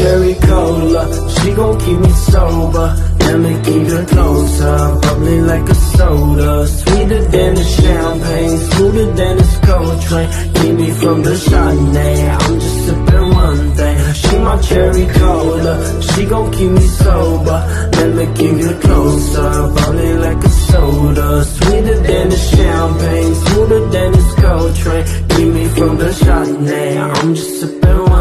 cherry cola, she gon' keep me sober. Let me keep it closer, bubbly like a soda. Sweeter than the champagne, smoother than the Coltrane. Keep me from the Chardonnay, I'm just sipping one thing. She my cherry cola, she gon' keep me sober. Let me keep it closer, bubbly like a soda. Sweeter than the champagne, smoother than the Coltrane. Keep me from the Chardonnay, I'm just sipping one